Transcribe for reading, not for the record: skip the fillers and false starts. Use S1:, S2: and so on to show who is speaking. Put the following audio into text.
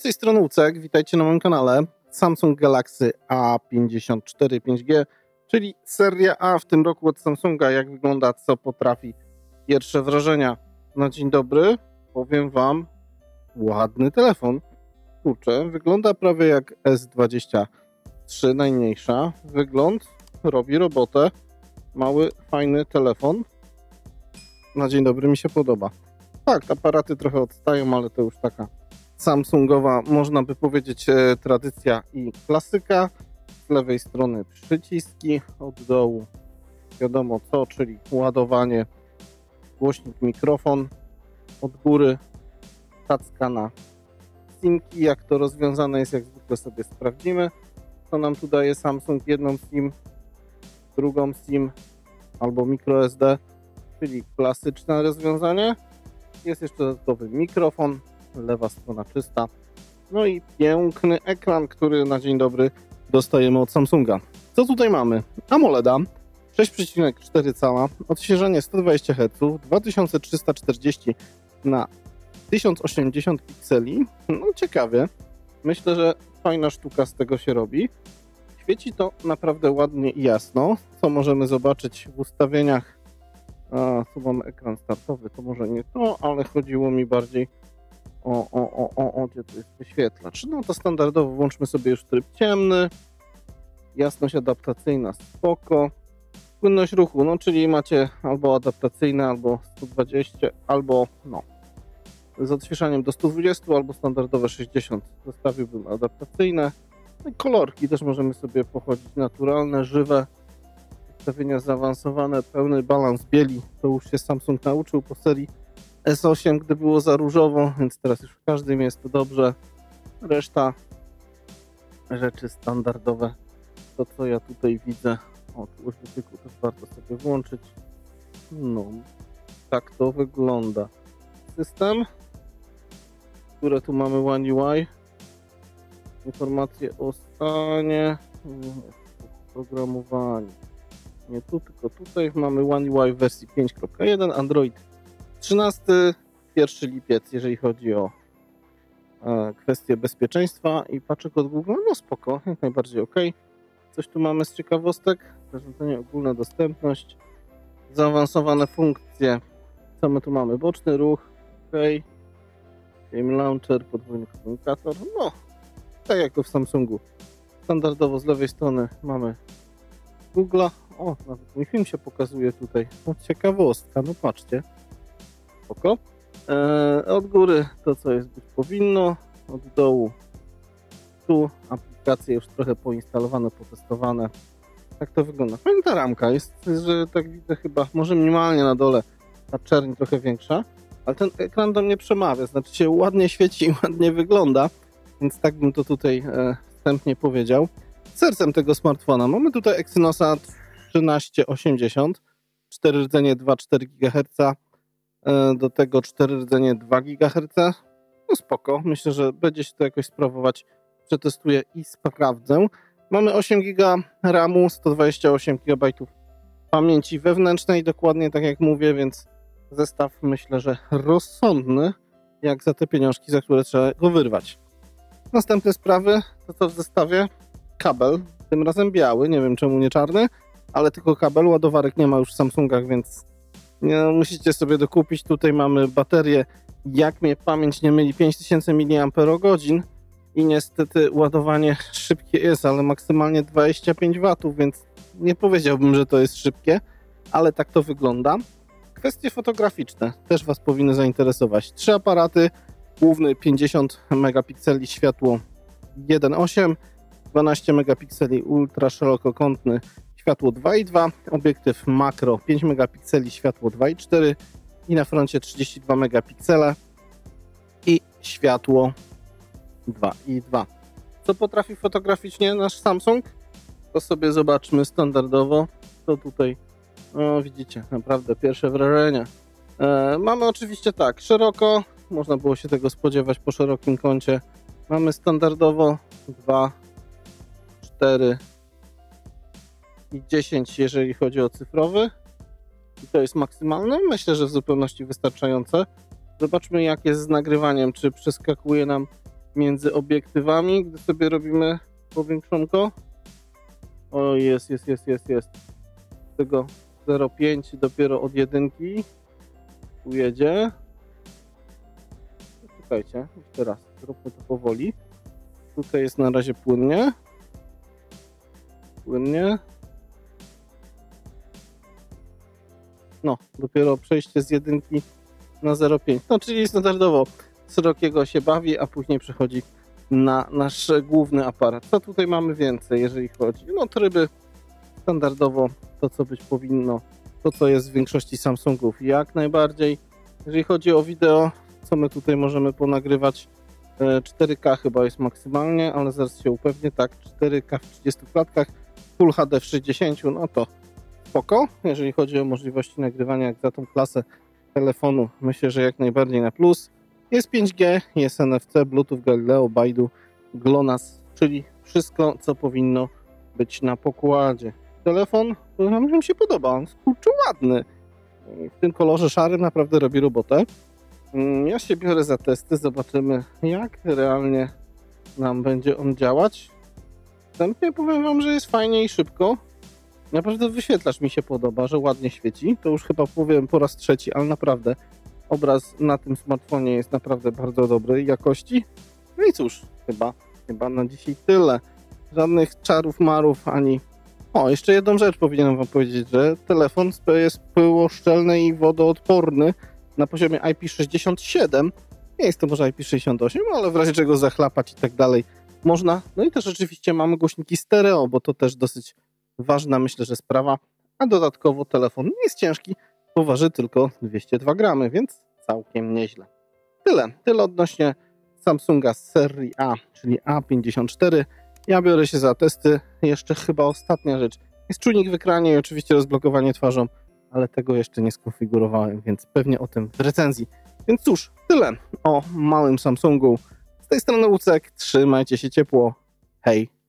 S1: tej strony Ucek, witajcie na moim kanale. Samsung Galaxy A54 5G, czyli seria A w tym roku od Samsunga. Jak wygląda, co potrafi, pierwsze wrażenia. Na dzień dobry powiem wam, ładny telefon. Kurczę, wygląda prawie jak S23, najmniejsza. Wygląd robi robotę. Mały, fajny telefon. Na dzień dobry mi się podoba. Tak, aparaty trochę odstają, ale to już taka samsungowa, można by powiedzieć, tradycja i klasyka. Z lewej strony przyciski, od dołu wiadomo co, czyli ładowanie, głośnik, mikrofon, od góry tacka na SIM-ki. Jak to rozwiązane jest, jak zwykle sobie sprawdzimy. Co nam tu daje Samsung? Jedną SIM, drugą SIM albo microSD, czyli klasyczne rozwiązanie. Jest jeszcze dodatkowy mikrofon, lewa strona czysta. No i piękny ekran, który na dzień dobry dostajemy od Samsunga. Co tutaj mamy? AMOLEDa 6,4 cala, odświeżanie 120 Hz, 2340 na 1080 pikseli. No ciekawie. Myślę, że fajna sztuka z tego się robi. Świeci to naprawdę ładnie i jasno, co możemy zobaczyć w ustawieniach. Tu mamy ekran startowy, to może nie to, ale chodziło mi bardziej gdzie to jest wyświetlacz. No to standardowo włączmy sobie już tryb ciemny, jasność adaptacyjna spoko, płynność ruchu, no czyli macie albo adaptacyjne, albo 120, albo no z odświeżaniem do 120, albo standardowe 60. Zostawiłbym adaptacyjne. No i kolorki też możemy sobie pochodzić, naturalne, żywe. Ustawienia zaawansowane, pełny balans bieli, to już się Samsung nauczył po serii S8, gdy było za różowo, więc teraz już w każdym jest to dobrze. Reszta rzeczy standardowe, to co ja tutaj widzę, tu już dotyku też warto sobie włączyć. No, tak to wygląda. System, które tu mamy One UI, informacje o stanie, programowanie. Nie tu, tylko tutaj mamy One UI w wersji 5.1, Android 13, 1 lipiec, jeżeli chodzi o kwestie bezpieczeństwa i paczek od Google, no spoko, jak najbardziej ok. Coś tu mamy z ciekawostek, zarządzanie ogólna dostępność, zaawansowane funkcje, co my tu mamy, boczny ruch, ok, Game Launcher, podwójny komunikator, no tak jak to w Samsungu. Standardowo z lewej strony mamy Google'a, nawet mój film się pokazuje tutaj, ciekawostka, no patrzcie. Spoko. Od góry to co jest być powinno, od dołu tu aplikacje już trochę poinstalowane, potestowane. Tak to wygląda. Fajna ta ramka jest, że tak widzę chyba może minimalnie na dole ta czerń trochę większa, ale ten ekran do mnie przemawia, znaczy się ładnie świeci i ładnie wygląda, więc tak bym to tutaj wstępnie powiedział. Sercem tego smartfona mamy tutaj Exynosa 1380, 4 rdzenie 2,4 GHz, do tego 4 rdzenie 2 GHz. No spoko, myślę, że będzie się to jakoś sprawować. Przetestuję i sprawdzę. Mamy 8 GB RAMu, 128 GB pamięci wewnętrznej, dokładnie tak jak mówię, więc zestaw myślę, że rozsądny, jak za te pieniążki, za które trzeba go wyrwać. Następne sprawy, to co w zestawie? Kabel, tym razem biały, nie wiem czemu nie czarny, ale tylko kabel, ładowarek nie ma już w Samsungach, więc nie, musicie sobie dokupić. Tutaj mamy baterię, jak mnie pamięć nie myli, 5000 mAh i niestety ładowanie szybkie jest, ale maksymalnie 25 W, więc nie powiedziałbym, że to jest szybkie, ale tak to wygląda. Kwestie fotograficzne też Was powinny zainteresować. 3 aparaty, główny 50 megapikseli, światło 1.8, 12 megapikseli ultra szerokokątny, światło 2.2, obiektyw makro 5 megapikseli, światło 2.4 i na froncie 32 megapiksele i światło 2.2. Co potrafi fotograficznie nasz Samsung? To sobie zobaczmy standardowo. To tutaj widzicie, naprawdę pierwsze wrażenie. Mamy oczywiście tak, szeroko, można było się tego spodziewać po szerokim kącie. Mamy standardowo 2, 4 i 10, jeżeli chodzi o cyfrowy. I to jest maksymalne. Myślę, że w zupełności wystarczające. Zobaczmy, jak jest z nagrywaniem. Czy przeskakuje nam między obiektywami, gdy sobie robimy powiększonko. O, jest. Tego 0,5 dopiero od jedynki tu jedzie. Czekajcie, jeszcze raz, zróbmy to powoli. Tutaj jest na razie płynnie. No, dopiero przejście z jedynki na 0,5. No, czyli standardowo szerokiego się bawi, a później przechodzi na nasz główny aparat. Co tutaj mamy więcej, jeżeli chodzi? No, tryby standardowo, to co być powinno, to co jest w większości Samsungów jak najbardziej. Jeżeli chodzi o wideo, co my tutaj możemy ponagrywać, 4K chyba jest maksymalnie, ale zaraz się upewnię, tak, 4K w 30 klatkach, Full HD w 60, no to spoko. Jeżeli chodzi o możliwości nagrywania jak za tą klasę telefonu, myślę, że jak najbardziej na plus. Jest 5G, jest NFC, Bluetooth, Galileo, Baidu, GLONASS, czyli wszystko, co powinno być na pokładzie. Telefon, mi się podoba, on jest kurczę ładny. W tym kolorze szarym naprawdę robi robotę. Ja się biorę za testy, zobaczymy jak realnie nam będzie on działać. Wstępnie powiem wam, że jest fajnie i szybko. Naprawdę wyświetlacz mi się podoba, że ładnie świeci. To już chyba powiem po raz trzeci, ale naprawdę obraz na tym smartfonie jest naprawdę bardzo dobrej jakości. No i cóż, chyba na dzisiaj tyle. Żadnych czarów, marów, ani... O, jeszcze jedną rzecz powinienem wam powiedzieć, że telefon jest pyłoszczelny i wodoodporny na poziomie IP67. Nie jest to może IP68, ale w razie czego zachlapać i tak dalej można. No i też oczywiście mamy głośniki stereo, bo to też dosyć ważna, myślę, że sprawa. A dodatkowo telefon nie jest ciężki, bo waży tylko 202 gramy, więc całkiem nieźle. Tyle odnośnie Samsunga z serii A, czyli A54. Ja biorę się za testy. Jeszcze chyba ostatnia rzecz. Jest czujnik w ekranie i oczywiście rozblokowanie twarzą, ale tego jeszcze nie skonfigurowałem, więc pewnie o tym w recenzji. Więc cóż, tyle o małym Samsungu. Z tej strony Łucek, trzymajcie się ciepło. Hej!